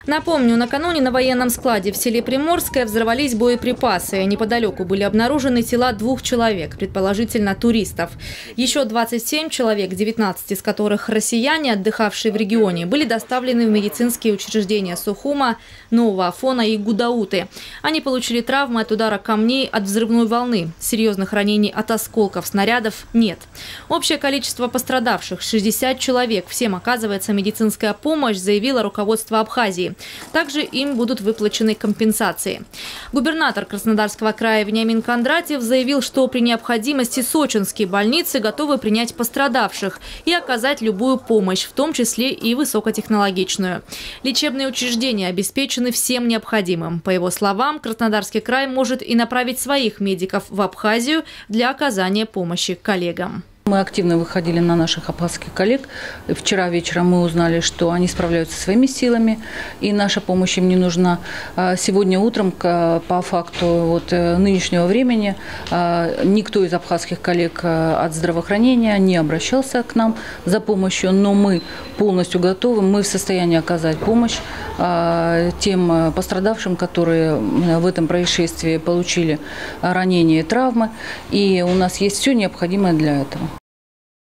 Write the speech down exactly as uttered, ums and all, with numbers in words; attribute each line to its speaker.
Speaker 1: Напомню, накануне на военном складе в селе Приморское взорвались боеприпасы. Неподалеку были обнаружены тела двух человек, предположительно туристов. Еще двадцать семь человек, девятнадцать из которых россияне, отдыхавшие в регионе, были доставлены в медицинские учреждения Сухума, Нового Афона и Гудауты. Они получили травмы от удара камней от взрывной волны. Серьезных ранений от осколков снарядов нет. Общее количество пострадавших – шестьдесят человек. Всем оказывается медицинская помощь, заявило руководство Абхазии. Также им будут выплачены компенсации. Губернатор Краснодарского края Вениамин Кондратьев заявил, что при необходимости сочинские больницы готовы принять пострадавших и оказать любую помощь, в том числе и высокотехнологичную. Лечебные учреждения обеспечены всем необходимым. По его словам, Краснодарский край может и направить своих медиков в Абхазию для оказания помощи коллегам.
Speaker 2: Мы активно выходили на наших абхазских коллег. Вчера вечером мы узнали, что они справляются своими силами, и наша помощь им не нужна. Сегодня утром, по факту вот нынешнего времени, никто из абхазских коллег от здравоохранения не обращался к нам за помощью, но мы полностью готовы, мы в состоянии оказать помощь тем пострадавшим, которые в этом происшествии получили ранения и травмы, и у нас есть все необходимое для этого.